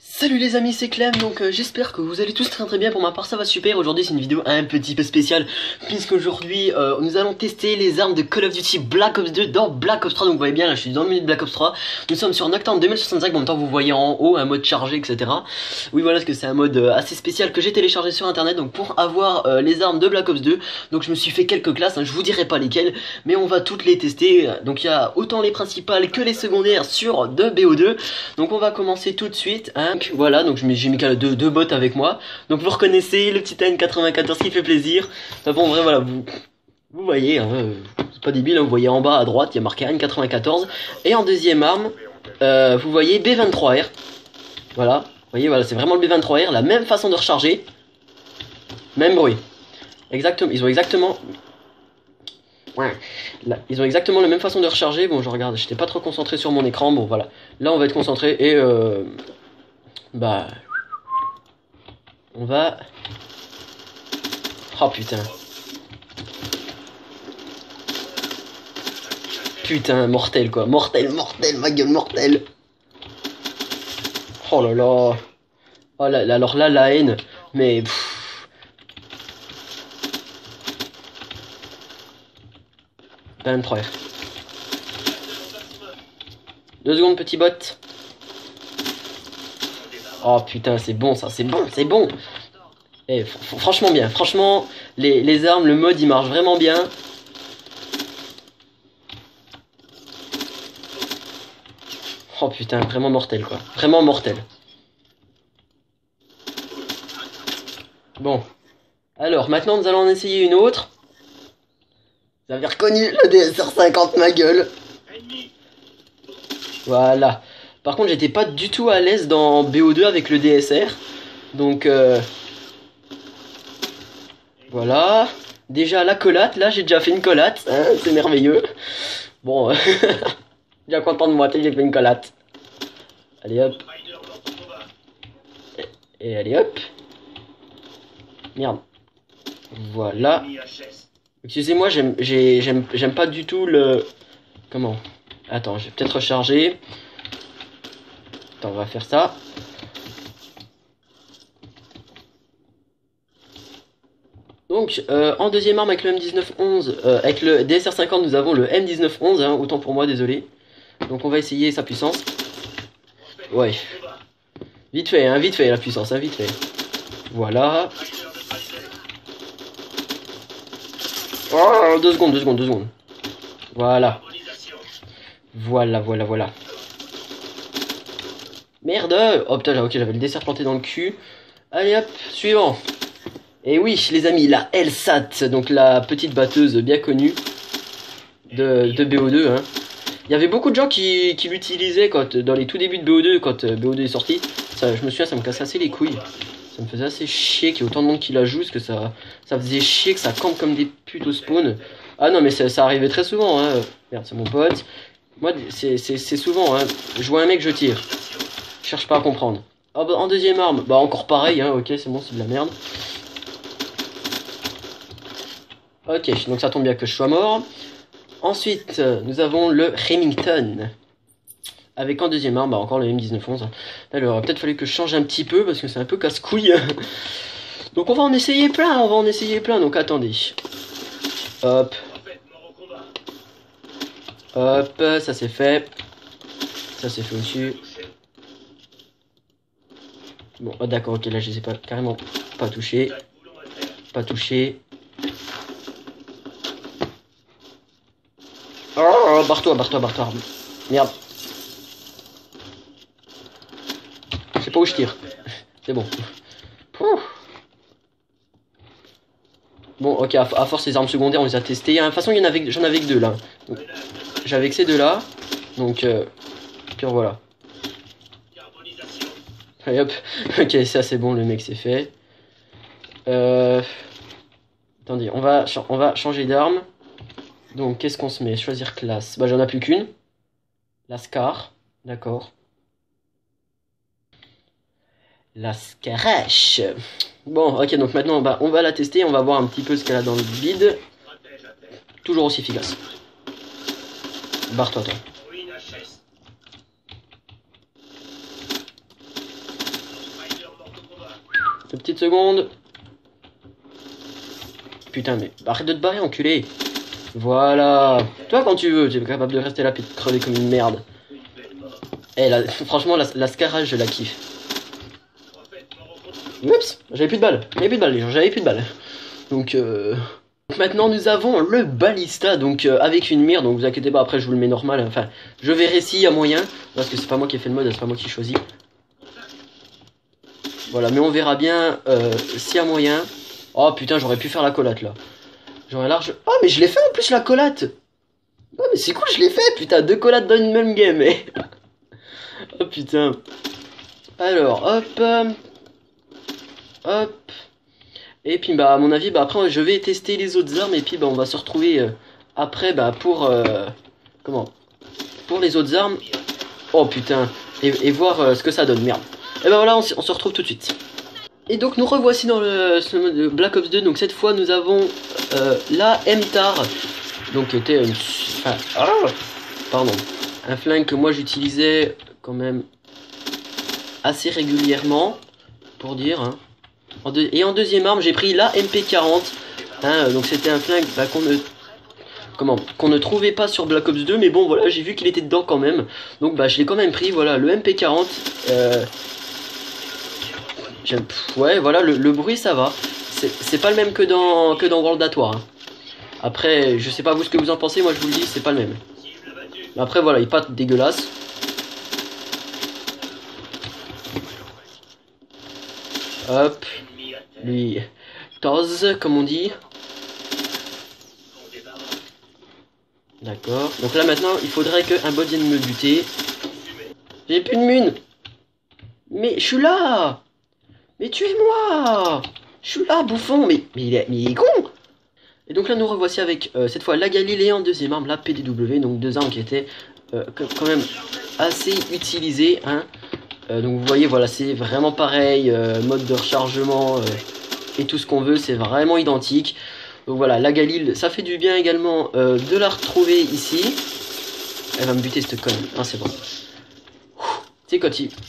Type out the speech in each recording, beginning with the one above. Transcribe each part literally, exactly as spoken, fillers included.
Salut les amis, c'est Clem, donc euh, j'espère que vous allez tous très très bien. Pour ma part ça va super. Aujourd'hui c'est une vidéo un petit peu spéciale, puisqu'aujourd'hui euh, nous allons tester les armes de Call of Duty Black Ops deux dans Black Ops trois. Donc vous voyez bien là, je suis dans le milieu de Black Ops trois. Nous sommes sur Nocturne deux mille soixante-cinq, en même temps vous voyez en haut un mode chargé, etc. Oui voilà, parce que c'est un mode euh, assez spécial que j'ai téléchargé sur internet. Donc pour avoir euh, les armes de Black Ops deux, donc je me suis fait quelques classes, hein, je vous dirai pas lesquelles, mais on va toutes les tester. Donc il y a autant les principales que les secondaires sur de B O deux. Donc on va commencer tout de suite, hein. Voilà, donc j'ai mis deux, deux bots avec moi. Donc vous reconnaissez le petit A N quatre-vingt-quatorze qui fait plaisir. Enfin bon, en vrai, voilà, vous, vous voyez, hein, c'est pas débile, hein, vous voyez en bas à droite, il y a marqué A N quatre-vingt-quatorze. Et en deuxième arme, euh, vous voyez B vingt-trois R. Voilà, vous voyez, voilà, c'est vraiment le B vingt-trois R, la même façon de recharger. Même bruit. Exactement, ils ont exactement... Ouais. Là, ils ont exactement la même façon de recharger. Bon, je regarde, j'étais pas trop concentré sur mon écran. Bon, voilà. Là, on va être concentré et... Euh... Bah... On va... Oh, putain. Putain, mortel, quoi. Mortel, mortel, ma gueule, mortel. Oh là là. Oh là, alors là, la haine. Mais... Pff. vingt-trois R. Deux secondes, petit bot. Oh putain, c'est bon ça, c'est bon, c'est bon. Eh, fr franchement bien, franchement, les, les armes, le mode, il marche vraiment bien. Oh putain, vraiment mortel quoi, vraiment mortel. Bon, alors maintenant nous allons en essayer une autre. Vous avez reconnu le D S R cinquante, ma gueule. Voilà. Par contre, j'étais pas du tout à l'aise dans B O deux avec le D S R. Donc, euh... voilà. Déjà, la collate. Là, j'ai déjà fait une collate. Hein, c'est merveilleux. Bon, déjà content de moi, j'ai fait une collate. Allez, hop. Et, et allez, hop. Merde. Voilà. Excusez-moi, j'aime j'aime pas du tout le... Comment? Attends, je vais peut-être recharger. Attends, on va faire ça. Donc, euh, en deuxième arme avec le M dix-neuf onze, euh, avec le D S R cinquante, nous avons le M dix-neuf onze, hein, autant pour moi, désolé. Donc, on va essayer sa puissance. Ouais. Vite fait, hein, vite fait la puissance, hein, vite fait. Voilà. Oh, deux secondes, deux secondes, deux secondes. Voilà. Voilà, voilà, voilà. Merde. Oh putain, ok, j'avais le dessert planté dans le cul. Allez hop, suivant. Et oui, les amis, la L S A T, donc la petite batteuse bien connue de, de B O deux. Hein. Il y avait beaucoup de gens qui, qui l'utilisaient quand dans les tout débuts de B O deux, quand B O deux est sorti. Ça, je me souviens, ça me cassait assez les couilles. Ça me faisait assez chier qu'il y ait autant de monde qui la joue, parce que ça, ça faisait chier que ça campe comme des putes au spawn. Ah non, mais ça, ça arrivait très souvent. Hein. Merde, c'est mon pote. Moi, c'est souvent, hein. Je vois un mec, je tire. Je cherche pas à comprendre. Oh, bah, en deuxième arme, bah encore pareil, hein. Ok, c'est bon, c'est de la merde. Ok, donc ça tombe bien que je sois mort. Ensuite, nous avons le Remington. Avec en deuxième arme, bah encore le M dix-neuf onze. Là, il aurait peut-être fallu que je change un petit peu, parce que c'est un peu casse-couille. Donc on va en essayer plein, on va en essayer plein, donc attendez. Hop. Hop, ça c'est fait. Ça c'est fait au-dessus. Bon, oh, d'accord, ok, là je les ai pas carrément pas touché. Pas touché. Oh, barre-toi, barre-toi, barre-toi. Merde. Je sais pas où je tire. C'est bon. Ouh. Bon, ok, à, à force, les armes secondaires, on les a testées. De toute façon, j'en avais, avais que deux là. J'avais que ces deux là. Donc, euh, puis voilà. Allez hop. Ok, ça c'est bon, le mec c'est fait. Euh... Attendez, on va, on va changer d'arme. Donc, qu'est-ce qu'on se met? Choisir classe. Bah, j'en ai plus qu'une. La Scar. D'accord. La Scarache. Bon, ok, donc maintenant, bah, on va la tester. On va voir un petit peu ce qu'elle a dans le vide. Toujours aussi efficace. Barre-toi, toi. Deux petites secondes. Putain, mais arrête de te barrer, enculé. Voilà. Toi, quand tu veux, tu es capable de rester là et de crever comme une merde. Eh, là, franchement, la, la scarage, je la kiffe. Oups, j'avais plus de balles. J'avais plus de balles, les gens, j'avais plus de balles. Donc, euh... maintenant, nous avons le balista, donc euh, avec une mire. Donc, vous inquiétez pas, après, je vous le mets normal. Enfin, je verrai s'il y a moyen. Parce que c'est pas moi qui ai fait le mode, c'est pas moi qui choisis. Voilà, mais on verra bien euh, s'il y a moyen. Oh putain, j'aurais pu faire la collate là. J'aurais large. Oh, mais je l'ai fait en plus la collate. Oh, mais c'est cool, je l'ai fait, putain, deux collates dans une même game. Eh. Oh putain. Alors, hop. Euh, hop. Et puis, bah, à mon avis, bah, après, je vais tester les autres armes. Et puis, bah, on va se retrouver euh, après, bah, pour. Euh, comment Pour les autres armes. Oh putain. Et, et voir euh, ce que ça donne, merde. Et ben voilà, on, on se retrouve tout de suite. Et donc nous revoici dans le, le Black Ops deux. Donc cette fois nous avons euh, la M T A R. Donc qui était une... Enfin, ah, pardon. Un flingue que moi j'utilisais quand même assez régulièrement. Pour dire. Hein. En deux, et en deuxième arme j'ai pris la M P quarante. Hein, donc c'était un flingue bah, qu'on ne... Comment qu'on ne trouvait pas sur Black Ops deux. Mais bon voilà, j'ai vu qu'il était dedans quand même. Donc bah je l'ai quand même pris. Voilà, le M P quarante. Euh, Ouais, voilà, le, le bruit ça va. C'est pas le même que dans, que dans World at War. Hein. Après, je sais pas vous ce que vous en pensez, moi je vous le dis, c'est pas le même. Mais après, voilà, il est pas dégueulasse. Hop. Lui, Toz, comme on dit. D'accord. Donc là maintenant, il faudrait qu'un bot vienne me buter. J'ai plus de mune. Mais je suis là. Mais tuez-moi! Je suis là, bouffon! Mais, mais, il, est, mais il est con! Et donc là, nous revoici avec euh, cette fois la Galil en deuxième arme, la P D W, donc deux armes qui étaient euh, quand même assez utilisées. Hein. Euh, donc vous voyez, voilà, c'est vraiment pareil, euh, mode de rechargement euh, et tout ce qu'on veut, c'est vraiment identique. Donc voilà, la Galil, ça fait du bien également euh, de la retrouver ici. Elle va me buter cette conne, ah, c'est bon. Tu sais, quand il...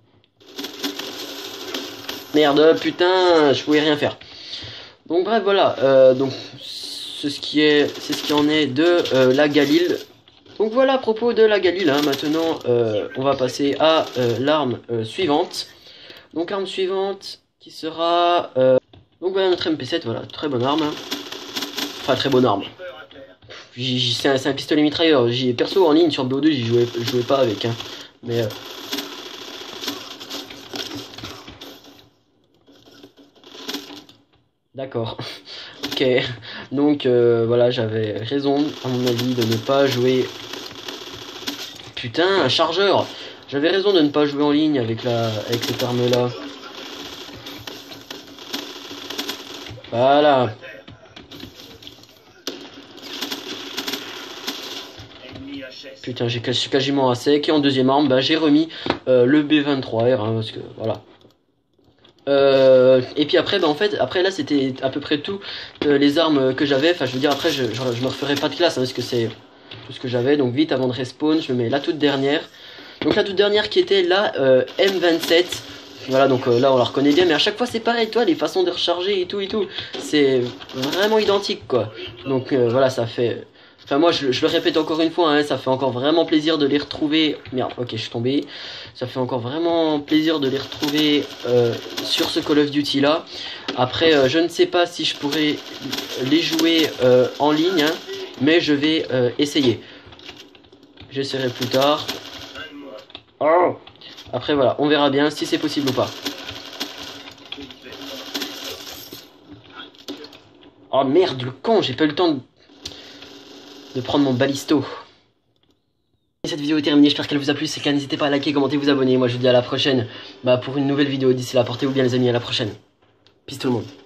Merde, putain, je pouvais rien faire. Donc bref, voilà. Euh, donc c'est ce qui est, c'est ce qui en est de euh, la Galil. Donc voilà à propos de la Galil. Hein, maintenant, euh, on va passer à euh, l'arme euh, suivante. Donc arme suivante qui sera euh, donc voilà notre M P sept. Voilà, très bonne arme. Hein. Enfin très bonne arme. C'est un, un pistolet mitrailleur. Perso en ligne sur B O deux, j'y jouais, jouais pas avec. Hein, mais euh, d'accord. Ok. Donc euh, voilà, j'avais raison à mon avis de ne pas jouer. Putain, un chargeur. J'avais raison de ne pas jouer en ligne avec la avec cette arme là. Voilà. Putain, j'ai quasiment à sec. Et en deuxième arme, bah, j'ai remis euh, le B vingt-trois R. Hein, parce que voilà. Euh, et puis après, bah en fait, après là c'était à peu près tout euh, les armes que j'avais. Enfin, je veux dire, après, je, je, je me referai pas de classe hein, parce que c'est tout ce que j'avais. Donc, vite avant de respawn, je me mets la toute dernière. Donc, la toute dernière qui était la euh, M vingt-sept. Voilà, donc euh, là on la reconnaît bien, mais à chaque fois c'est pareil, toi, les façons de recharger et tout et tout, c'est vraiment identique quoi. Donc euh, voilà, ça fait. Enfin, moi je, je le répète encore une fois, hein, ça fait encore vraiment plaisir de les retrouver. Merde, ok, je suis tombé. Ça fait encore vraiment plaisir de les retrouver euh, sur ce Call of Duty là. Après, euh, je ne sais pas si je pourrais les jouer euh, en ligne, hein, mais je vais euh, essayer. J'essaierai plus tard. Oh. Après, voilà, on verra bien si c'est possible ou pas. Oh merde, le con, j'ai pas eu le temps de... de prendre mon balisto. Cette vidéo est terminée, j'espère qu'elle vous a plu. Si c'est le cas, n'hésitez pas à liker, commenter, vous abonner. Moi je vous dis à la prochaine bah, pour une nouvelle vidéo. D'ici là, portez-vous bien les amis, à la prochaine. Peace tout le monde.